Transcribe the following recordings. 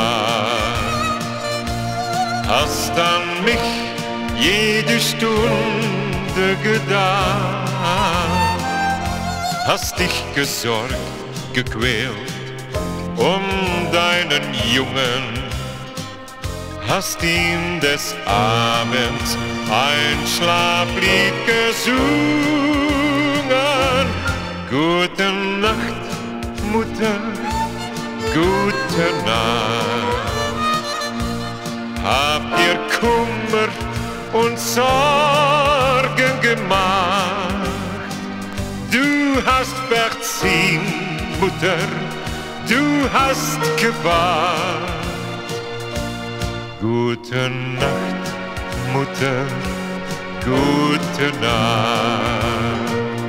Nacht. Hast an mich jede Stunde gedacht, hast dich gesorgt, gequält deinen Jungen, hast ihm des Abends ein Schlaflied gesungen. Gute Nacht, Mutter, gute Nacht. Habt ihr Kummer und Sorgen gemacht? Du hast verziehen, Mutter, du hast gewacht. Gute Nacht, Mutter, gute Nacht.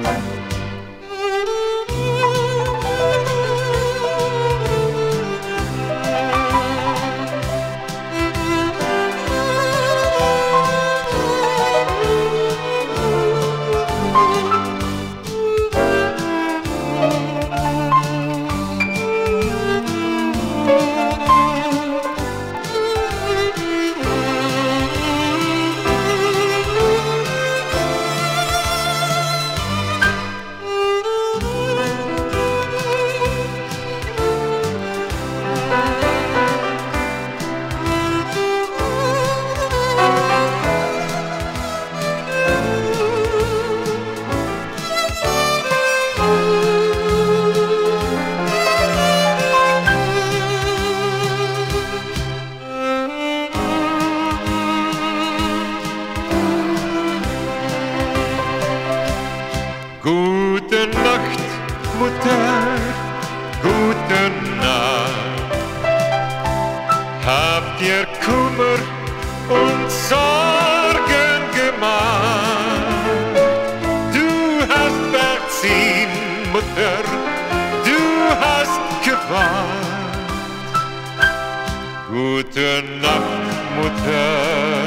Gute Nacht, Mutter, gute Nacht. Habt ihr Kummer und Sorgen gemacht? Du hast verziehen, Mutter, du hast gewacht. Gute Nacht, Mutter.